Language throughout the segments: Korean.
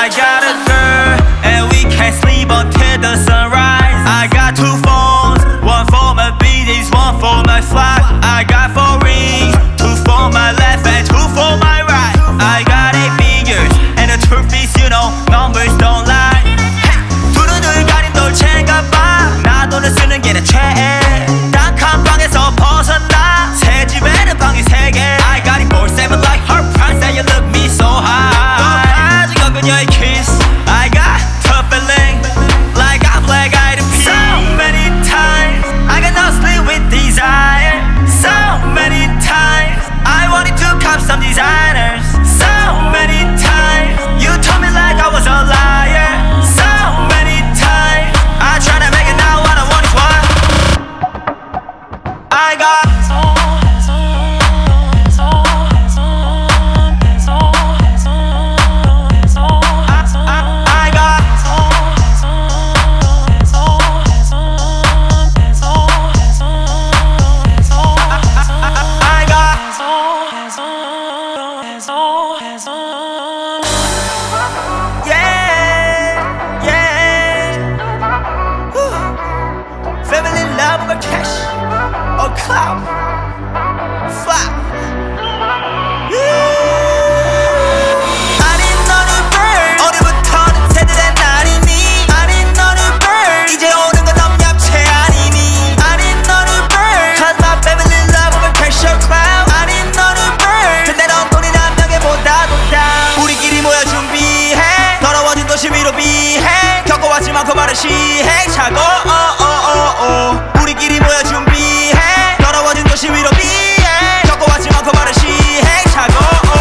I got a girl and we can't sleep until the sunrise. I got 2 phones, one for my BDs, one for my flight. I got 4 rings, 2 for my left and 2 for my right. I got 8 figures and the truth is you know numbers don't lie. 두눈을 가린 돌체인가 봐. 나 돈을 쓰는 게 내 최애. 딱한 방에서 벗어나 새 집에는 방이 3개. I got it 4/7 like her price and you look me so high. 너까지 그녀의 kiss. I got tough feeling like I'm black eyed peas. So many times I got no sleep with desire. So many times I wanted to cop some designers. So many times you told me like I was a liar. So many times I try to make it now what I want is what I got. Cash or clout, flop. I didn't know the bird. 오늘부터는 새들의 날이니. I didn't know the bird. 이제 오는 건 너무 얌체 아니니. I didn't know the bird. Cause my family love over cash or clout. I didn't know the bird. 근데 넌 돈이나 명예보다도 down. 우리끼리 모여 준비해. 더러워진 도시 위로 비행. 겪어왔지만 그 말은 시행착오. 우리끼리 모여 준비해. 더러워진 도시 위로 비해. 겪어왔지만 그 말은 시행착오.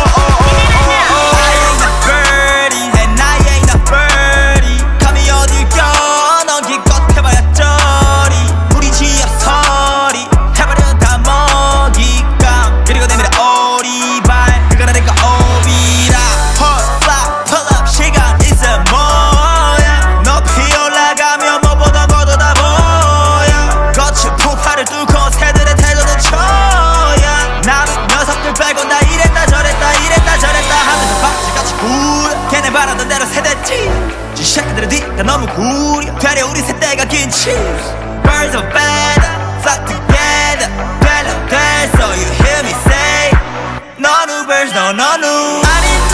I ain't a birdie and I ain't a birdie. 감히 어딜 껴. 넌 기껏 해봐야 쩌리. 우리 지역 서리 해버려 다 먹이감. 그리고 내밀어 오리발. 그거나 내꺼 오비라. Pull up, pull up. 시간 있어 뭐야. 높이 올라가면 무엇보다 모두 다 보여. 거친 폭발을 뚫고 새들의 태도는 초야. 남은 녀석들 빼고 나 이랬다 저랬다 이랬다 저랬다 하면서 박쥐같이 구려. 걔네 바라던 대로 세댔지. 지 새끼들의 뒤가 너무 구려. 되려 우리 세대가 긴 cheers. Birds of feather flock together. 되려 돼 so you hear me say. 너누 birds no 너누.